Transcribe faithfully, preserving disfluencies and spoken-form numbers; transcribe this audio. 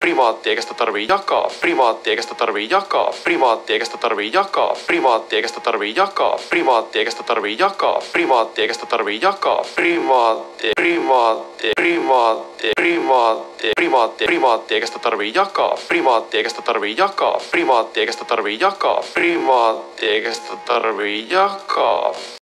primaatti eikä sitä tarvii jakaa, primaatti eikä sitä tarvii jakaa, primaatti eikä sitä tarvii jakaa, primaatti eikä sitä tarvii jakaa, primaatti eikä sitä tarvii jakaa, primaatti eikä sitä tarvii jakaa, primaatti, primaatti, primaatti, primaatti, primaatti, primaatti eikä sitä tarvii jakaa, primaatti eikä sitä tarvii jakaa, primaatti eikä sitä tarvii jakaa, primaatti eikä sitä tarvii jakaa.